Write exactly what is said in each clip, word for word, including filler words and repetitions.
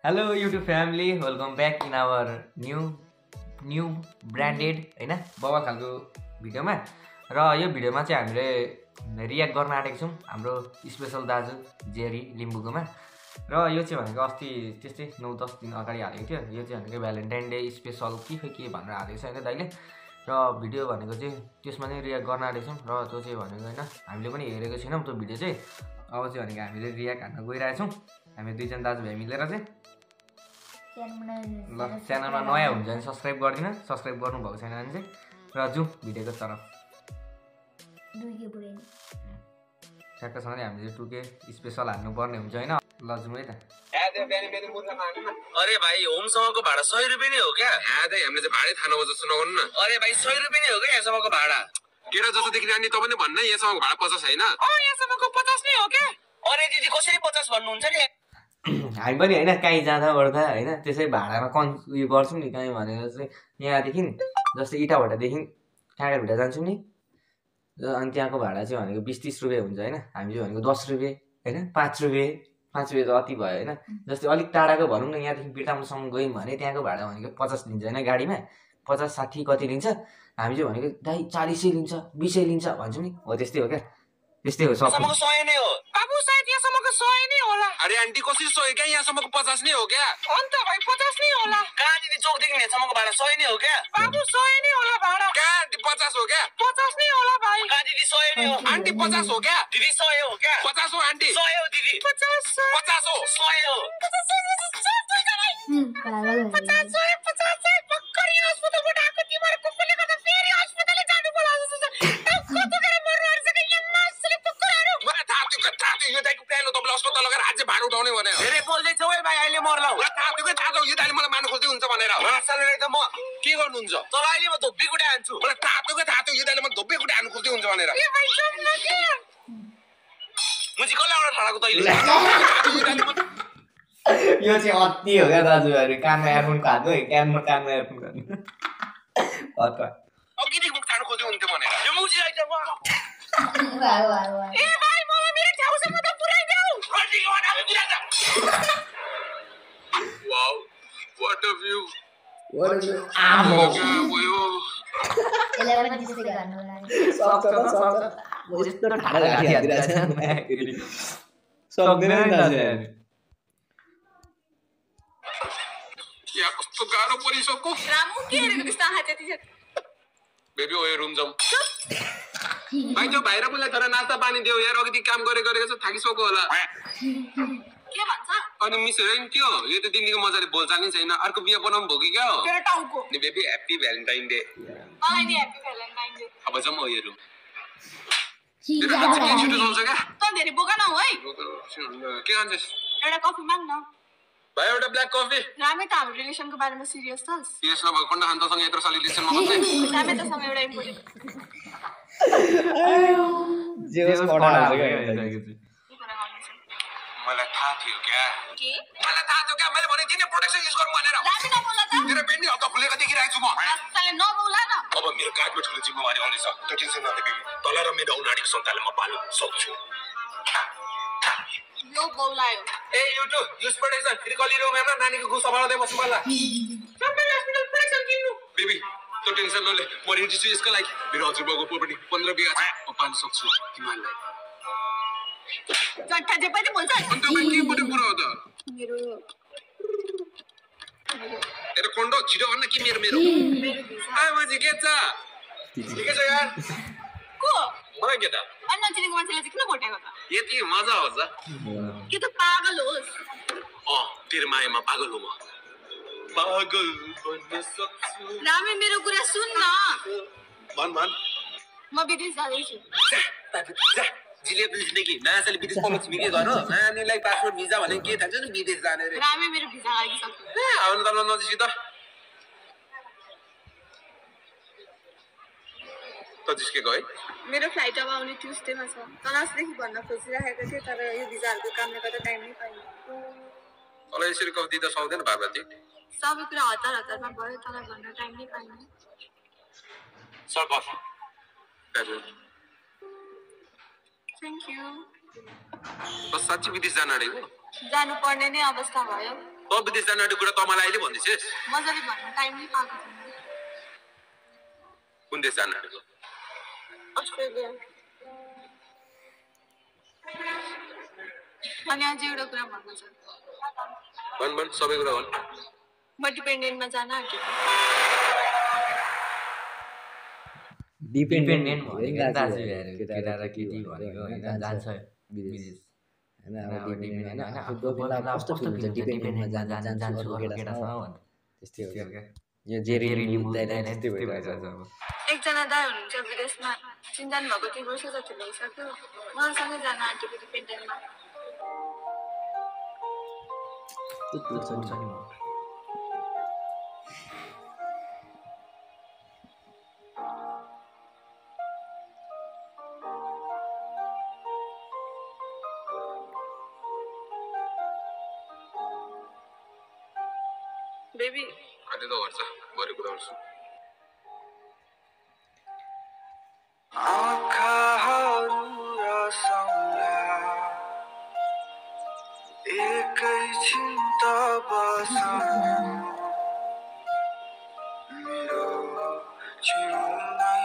Hello YouTube family, welcome back in our new new branded हैन बबल खालको भिडियोमा र यो भिडियोमा चाहिँ हामीले रियाक्ट गर्न आँटेको छौं हाम्रो स्पेशल दाजु जेरी लिम्बुकोमा र यो चाहिँ भनेको अस्ति त्यस्तै नौ दस दिन अगाडि हालेको थियो। यो चाहिँ भनेको भ्यालेन्टाइन डे स्पेशल के खै के भनेर हालेको छ हैन दाइले र भिडियो भनेको चाहिँ त्यसमा चाहिँ रियाक्ट गर्न आँटेको छौं र त्यो चाहिँ भनेको हैन हामीले पनि हेरेको छैनौं त्यो भिडियो चाहिँ। अब चाहिँ भनेको हामीले रियाक्ट हान्न गइरहेछौं हामी दुई जना दाजुभाइ मिलेर चाहिँ ल च्यानलमा नयाँ हुन्छ भने सब्स्क्राइब गर्दिन सब्स्क्राइब गर्नु भएको छैन भने चाहिँ र जाउँ भिडियोको तरफ। ठ्याक्कसँगले हामीले टुके स्पेशल हाल्नु पर्ने हुन्छ हैन ल जाउँ है त। अरे भाइ होमसम्मको भाडा सय रुपियाँ नै हो क्या? आदै हामीले चाहिँ भाडै थाहा नभए जस्तो नगर्नु न। अरे भाइ सय रुपियाँ नै हो क्या यहाँसम्मको भाडा? केरा जस्तो देखिने अनि तपाईले भन्नु यहाँसम्मको भाडा पचास हैन? अ यहाँसम्मको पचास नै हो क्या? अरे दिदी कसरी पचास भन्नुहुन्छ नि? हामी पनि हैन कहीँ जाँदा ओर्दा हैन त्यसै भाडामा कन् उयो गर्छौँ नि कहीँ भनेर चाहिँ यहाँदेखि जस्तै इटाभट्टादेखि काँडाभिटा जान्छौँ नि अनि त्यहाँको भाडा चाहिँ भनेको बिस तीस रुपियाँ हुन्छ हैन। हामी चाहिँ भनेको दस रुपियाँ हैन पाँच रुपियाँ पाँच रुपियाँ त अति भयो हैन। जस्तै अलिक टाढाको भनौँ न यहाँदेखि बिटामसम्म गयौँ भने त्यहाँको भाडा भनेको पचास लिन्छ हैन गाडीमा पचास साठी कति लिन्छ हामी चाहिँ भनेको दाइ चालिसै लिन्छ बिसै लिन्छ भन्छौँ नि हो त्यस्तै हो क्या त्यस्तै हो सब सय नै हो बाबु सायद यहाँसम्मको सय नै होला। अरे आन्टी कसरी सय क्या यहाँसम्मको पचास नै हो क्या? अन्त भाइ पचास नै होला। कहाँ दिदी चौकदेखि यहाँसम्मको भाडा सय नै हो क्या? बाबु सय नै होला भाडा। क्या आन्टी पचास हो क्या? पचास नै होला भाइ। कहाँ दिदी सय नै हो? आन्टी पचास हो क्या? दिदी सय हो क्या? पचास हो आन्टी? सय हो दिदी। पचास पचास हो सय हो पचास सय पचास सय भर्खर यहाँ अस्पतालबाट आएको तिमीहरू कुकुरले गर्दा फेरि अस्पतालले जानु पर्ला जस्तो छ। कतिखेर मर्नु आँटिसक्यो यहाँ मासुले कुकुरहरू। मलाई थाहा थियो थाहा थियो यो दाइको प्लान हो तपाईँले अस्पताल लगेर आज भाडा उठाउने भनेर। धेरै बोल्दैछौ है भाइ अहिले मर्ला। मलाई थाहा थियो थाहा थियो यो दाइले मलाई मार्नु खोज्दै हुन्छ भनेर। सालले त म के गर्नुहुन्छ? तर अहिले म धोप्पी गुडा हान्छु। मलाई थाहा थियो थाहा थियो यो दाइले मलाई धोप्पे गुटा हान्नु खोज्दै हुन्छ भनेर। ए भाइ चुप न के मुजी कसलाई अर्डर ठाडाको तैले? यो चाहिँ अति हो क्या दाजुहरू कानमा एयरफोन खानु है कानमा कानमा एयरफोन खानु अत अघिदेखि मुख खानु खोज्दै हुन्थ्यो भनेर। यो मुजी आइज म ए भाइ मलाई मेरो ठाउँसम्म त पुर्याइदेऊ। कतिको भनेको पुर्याइद। Wow what a view what is आमो ओयो यसलाई पनि त्यसै गर्नु होला नि सक्छ त सक्छ म यस्तो ठाडा गाडी हालिरहेछ सक्दैन नि दाजु या कस्तो गाह्रो परिसक्यो। रामु के हेरेको त्यस्तो आँखा त्यति छ? बेबी ओयो रुम जाउँ। भाइ जो भाइ र मलाई तर नास्ता पानी देऊ यार अघि काम गरे गरेको छ थाकिसक्यो होला। के भन्छ? अनि मिस हेरेन के हो यो त दिल्लीको मजाले बोल्छ नि छैन अर्को बिहा बनाउनु भयो कि क्या हो? तेरो टाउको। नि बेबी ह्यापी भ्यालेन्टाइन डे। मलाई नि ह्यापी भ्यालेन्टाइन डे। अब जाउँ ओयो रुम। मेरो कति के छिटो जाउँछ क्या? त धेरै बोका न हो है। के खान्छस्? एउटा कफी माग न। भाइ एउटा ब्ल्याक कफी। रामे त हाम्रो रिलेसनको बारेमा सिरियस छस्? सिरियस नभए कन्डा खान्तसँग यत्रो साल रिलेसनमा बस्ने। रामे त सँग एउटा इम्पोर्टेन्ट जे होस् पढा हाल्छ क्या मलाई थाहा थियो क्या? के? मलाई थाहा थियो क्या मैले भनेको थिएँ नि प्रोटेक्सन युज गर्नु भनेर। रामे नबोल त। मेरो पेन्डी हप्ता खुलेको देखिरहेको छु म। नसाले नबोला न। अब मेरो काठमा ठुलो जिम्मेवारी आउँदैछ त्यो टेन्सन नले बेबी तल र मेरो औनाडीको सन्तानलाई म पाल्न सक्छु। यो बोलायो ए युटु युज प्रोटेक्सन फेरि कलि रुममा नानीको गुस्सा बढाउँदै बस्नु पर्ला। सबै हस्पिटल प्रोटेक्सन किन्नु। बेबी त्यो टेन्सन नले म रेडी छु यसको लागि। मेरो हजुरबाउको प्रोपर्टी पन्ध्र बिघा छ म पाल्न सक्छु तिमीलाई। चट्टा जे पनि बोल्छ। अनि तपाईँ के बोल्नु कुरा हो त? मेरो तेरो कन्डो छिटो भन्न के मेरो मेरो मेरो भिसा। आ मान्छे के छ? ठिकै छ यार। को? मलाई के त? अनि नचिनेको मान्छेलाई चाहिँ किन भोटेको त? यति मजा आउँछ। के त पागल होस्? अँ तेरो मायामा पागल हो म। पागल बन्न सक्छु। रामे मेरो कुरा सुन न। भन भन। म विदेश जाँदैछु। जा जिले बुझ्ने कि नासाले विदेश पढ्नु छिमेकी घर हो नानीलाई पासपोर्ट भिजा भने के थाहा छ नि विदेश जाने रे। रामे मेरो भिजा लागिसक्यो। ए आउनु त नजिक त त जिस्केको है? मेरो फ्लाइट अब आउने ट्युसडेमा छ। तनासदेखि भन्न खोजिरहेको थिएँ तर यो भिजाहरूको कामले गर्दा टाइम नै पाइनँ। तँलाई यसरी कफ दिँदा सक्दैन बाबाजी? सबै कुरा हतार हतारमा भयो तँलाई भन्न टाइम नै पाइनँ। सर कफ थ्याङ्क यू। बस साँच्ची विदेश जान आँटेको? जानुपर्ने नै अवस्था भयो। त विदेश जान आँटेको कुरा त मलाई अहिले भन्दैछेस् मजाले भन्नु टाइम नै पाएको छैन कुन देश जान आँटेको अस्ट्रेलिया अनि अझै एउटा कुरा भन्नु छ भन भन सबै कुरा भन म डिपेन्डेन्टमा जान आँटेको डिपेन्डेन्ट भनेको दाजुभाइहरू केटा र केटी भनेको होइन जान्छ विदेश होइन अब डिपेन्डेन्ट होइन आफू बेला कस्तो फिल हुन्छ डिपेन्डेन्टमा जान जान्छु अर्को केटासँग भन्नु त्यस्तै हो क्या यो जेरी लिम्बू दाइलाई त्यस्तै भइरहेछ अब एकजना दाइ हुनुहुन्छ विदेशमा चिन्जान भएको तीन वर्ष जति भइसक्यो उहाँसँगै जान आँटेको डिपेन्डेन्टमा त्यो छ नि बेबी अहिले त गर्छ भरे कुरा गर्छु आँखाहरू रसाउँला एकैछिन त बसौँ मेरो छेउमै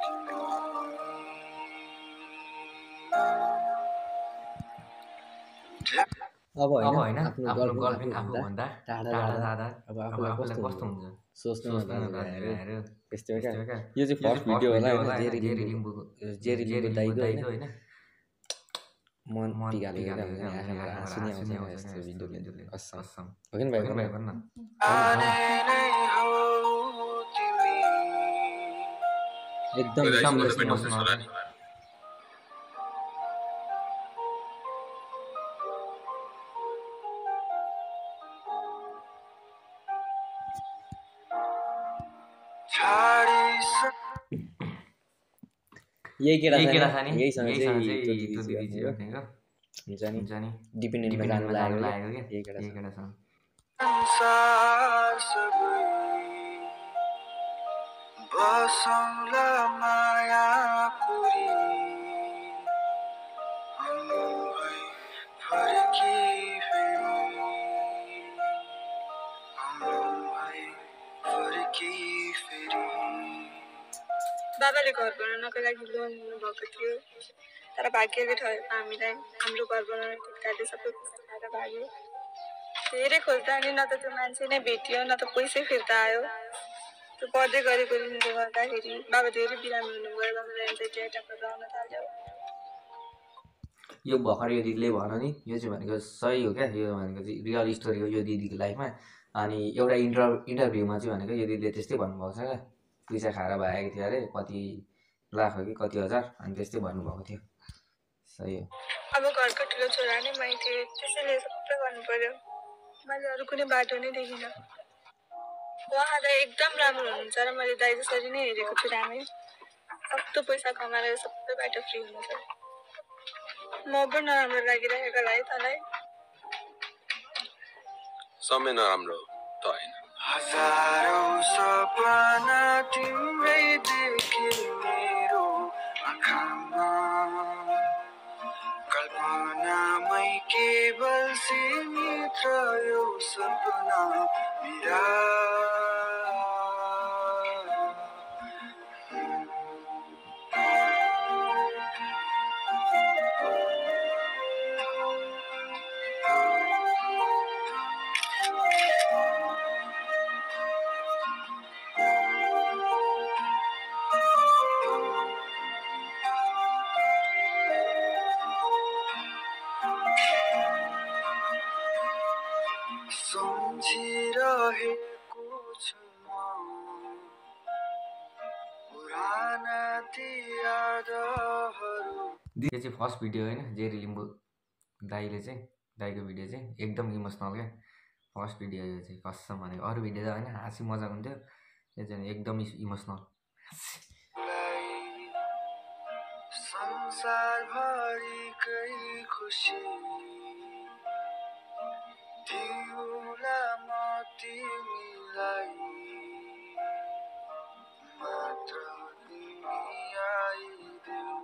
अब होइन आफ्नो गर्लफ्रेन्ड आफूभन्दा टाढा जाँदा अब आफूलाई कस्तो हुन्छ सोच्नु दाजुभाइहरू त्यस्तै हो क्या यो चाहिँ फर्स्ट भिडियो होला होइन जेरी लिम्बूको जेरी लिम्बू दाइको होइन मन टिकाले हाँसी नै आउँछ यस्तो भिडियोले कसम हो कि भाइ भाइ भन्न एकदम इमोसनल यही केटा छ नि यहीसँग चाहिँ त्यो दिदी चाहिँ भनेको हुन्छ नि हुन्छ नि डिपेन्डेन्टमा जानु लागेको क्या यही केटा यही केटा छ बसौँला माया पुरी फर्की फेरि फर्की फेरि बाबाले घर बनाउनको लागि लोन लिनुभएको थियो तर भाग्यले ठग्यो हामीलाई हाम्रो घर बनाउने ठेक्काले सबै पैसा खाएर भाग्यो धेरै खोज्दा नि न त त्यो मान्छे नै भेटियो न त पैसै फिर्ता आयो त्यो पढ्दै गरेको ऋणले गर्दाखेरि बाबा धेरै बिरामी हुनुभयो बाबाले एन्जाइटी एट्याकहरू आउन थाल्यो यो भर्खर यो दिदीले भन नि यो चाहिँ भनेको सही हो क्या यो भनेको चाहिँ रियल स्टोरी हो यो दिदीको लाइफमा अनि एउटा इन्टर इन्टरभ्यूमा चाहिँ भनेको यो दिदीले त्यस्तै भन्नुभएको छ क्या पैसा खाएर भएको थियो अरे कति लाख हो कि कति हजार अनि त्यस्तै भन्नुभएको थियो सही हो अब घरको ठुलो छोरा नै मै थिएँ त्यसैले सबै गर्नु पर्यो मैले अरू कुनै बाटो नै देखिनँ उहाँ दाइ एकदम राम्रो हुनुहुन्छ र मैले दाइ जसरी नै हेरेको छु रामै सक्दो पैसा कमाएर सबै बाटो फ्री हुनुहुन्छ म पनि नराम्रो लागिरहेको होला है तँलाई समय नराम्रो त होइन हजारौं सपना तिम्रै देखे मेरो आँखामा कल्पनामै केवल सीमित रह्यो सपना मेरा सम्झिरहेको छु म पुराना ती यादहरू यो चाहिँ फर्स्ट भिडियो होइन जेरी लिम्बू दाइले चाहिँ दाइको भिडियो चाहिँ एकदम इमोसनल क्या फर्स्ट भिडियो यो चाहिँ कसम भनेको अरू भिडियो त होइन हाँसी मजाक हुन्थ्यो यो चाहिँ एकदम इमोसनल संसारभरिकै खुसी दिउला म तिमीलाई मात्र तिमी आइदेऊ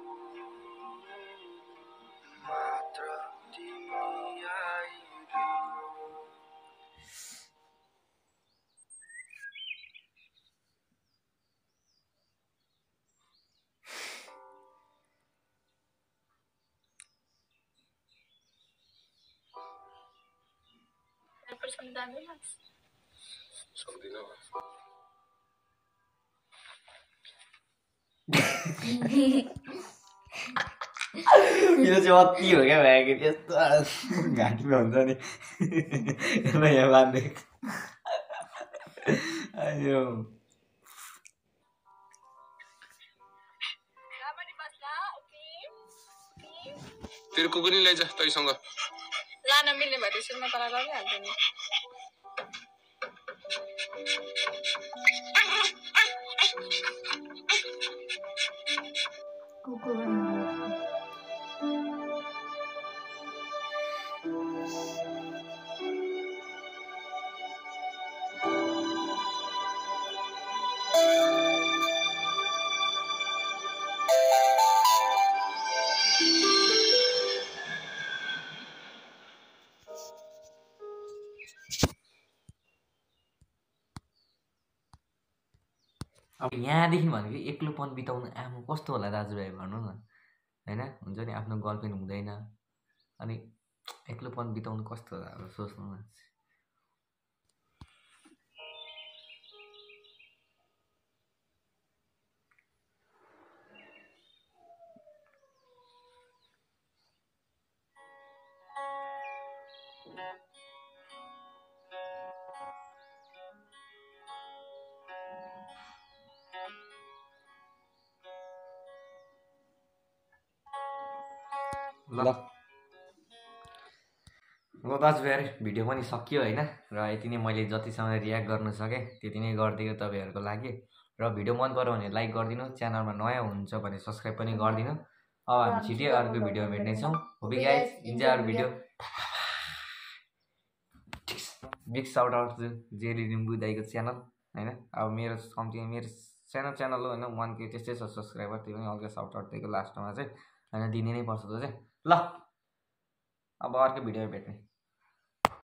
मात्र तिमी आइदेऊ पर्छ जान्दैन सक्दिनँ यो चाहिँ अति हो क्या भाइ त्यस्तो घाँटीमा हुन्छ नि यसलाई यहाँ बाँध्दै अयो तेरो कुकुर नि लैजा तैसँग लान मिल्ने भए त्यसरी म तँलाई गरिहाल्थेँ नि कुकुर बनाउनु अब यहाँदेखि भनेको एक्लोपन बिताउनु आमा कस्तो होला दाजुभाइ भन्नु न होइन हुन्छ नि आफ्नो गर्लफ्रेन्ड हुँदैन अनि एक्लोपन बिताउनु कस्तो होला अब सोच्नु न ल ल दाजुभाइ भिडियो पनि सकियो होइन र यति नै मैले जतिसम्म रियाक्ट गर्न सकेँ त्यति नै गरिदिएको तपाईँहरूको लागि र भिडियो मन पऱ्यो भने लाइक गरिदिनु च्यानलमा नयाँ हुनुहुन्छ भने सब्सक्राइब पनि गरिदिनु अब हामी छिटै अर्को भिडियो भेट्नेछौँ hope you guys enjoy our video big shout out to Jeli Limbu दाइको च्यानल होइन अब मेरो कम्ती मेरो सानो च्यानल हो होइन वान के त्यस्तै छ सब्सक्राइबर त्यो पनि हल्का साउट आउट दिएको लास्टमा चाहिँ होइन दिने नै पर्छ त्यो चाहिँ ल अब अर्को भिडियो भेट्ने